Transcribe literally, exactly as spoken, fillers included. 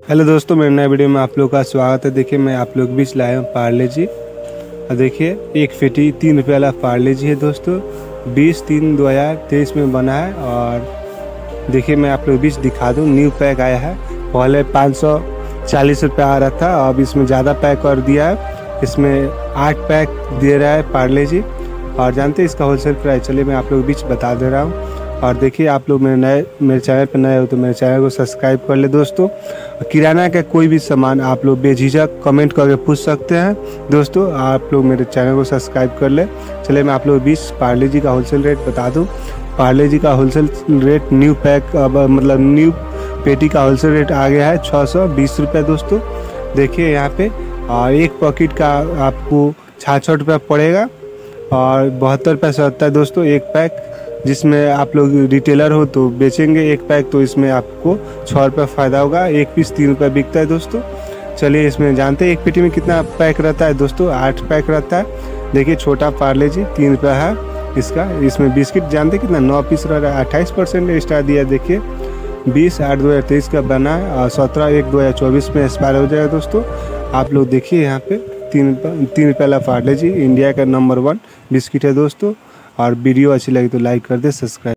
Hello दोस्तों, मेरे नए वीडियो में आप लोग का स्वागत है। देखिए मैं आप लोग के बीच लाया हूँ पार्ले जी। और देखिए एक पेटी तीन रुपये वाला पार्ले जी है दोस्तों, बीस तीन दो हज़ार तेईस में बना है। और देखिए मैं आप लोग के बीच दिखा दूँ, न्यू पैक आया है। पहले पाँच सौ चालीस रुपये आ रहा था, अब इसमें ज़्यादा पैक कर दिया है। इसमें आठ पैक दे रहा है पार्ले जी। और जानते हैं इसका होलसेल प्राइस, चलिए मैं आप लोग के बीच बता दे रहा हूँ। और देखिए आप लोग मेरे नए मेरे चैनल पर नए हो तो मेरे चैनल को सब्सक्राइब कर ले दोस्तों। किराना का कोई भी सामान आप लोग बेझिझक कमेंट करके पूछ सकते हैं दोस्तों। आप लोग मेरे चैनल को सब्सक्राइब कर ले। चलिए मैं आप लोग बीस पार्ले जी का होलसेल रेट बता दूं। पार्ले जी का होलसेल रेट न्यू पैक अब मतलब न्यू पेटी का होलसेल रेट आ गया है छः सौ बीस रुपये दोस्तों। देखिए यहाँ पे और एक पॉकेट का आपको छाछठ रुपये पड़ेगा और बहत्तर पैसा होता है दोस्तों एक पैक। जिसमें आप लोग रिटेलर हो तो बेचेंगे एक पैक, तो इसमें आपको छः रुपये फ़ायदा होगा। एक पीस तीन रुपये बिकता है दोस्तों। चलिए इसमें जानते हैं एक पेटी में कितना पैक रहता है दोस्तों, आठ पैक रहता है। देखिए छोटा पार्ले जी तीन रुपये है इसका। इसमें बिस्किट जानते कितना नौ पीस रह रहा है, अट्ठाईस परसेंट एक्स्ट्रा दिया। देखिए बीस आठ दो हज़ार तेईस का बना है और सत्रह एक दो हज़ार चौबीस में एक्सपायर हो जाएगा दोस्तों। आप लोग देखिए यहाँ पे तीन तीन रुपये वाला पार्ले जी इंडिया का नंबर वन बिस्किट है दोस्तों। और वीडियो अच्छी लगी तो लाइक कर दे, सब्सक्राइब।